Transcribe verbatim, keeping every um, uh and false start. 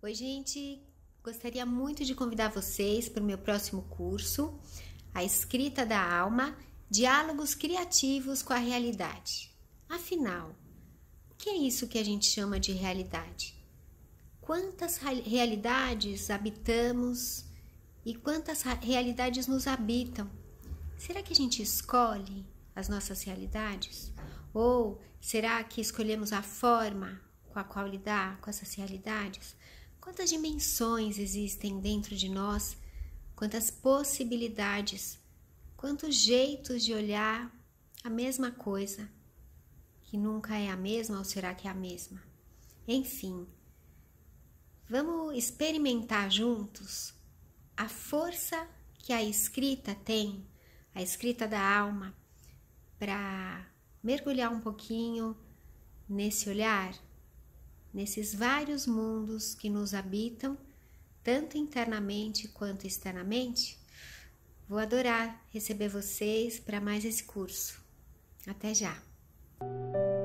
Oi, gente! Gostaria muito de convidar vocês para o meu próximo curso, A Escrita da Alma, Diálogos Criativos com a Realidade. Afinal, o que é isso que a gente chama de realidade? Quantas realidades habitamos e quantas realidades nos habitam? Será que a gente escolhe as nossas realidades? Ou será que escolhemos a forma com a qual lidar com essas realidades? Quantas dimensões existem dentro de nós? Quantas possibilidades? Quantos jeitos de olhar a mesma coisa? Que nunca é a mesma, ou será que é a mesma? Enfim, vamos experimentar juntos a força que a escrita tem, a escrita da alma, para mergulhar um pouquinho nesse olhar, nesses vários mundos que nos habitam, tanto internamente quanto externamente. Vou adorar receber vocês para mais esse curso. Até já!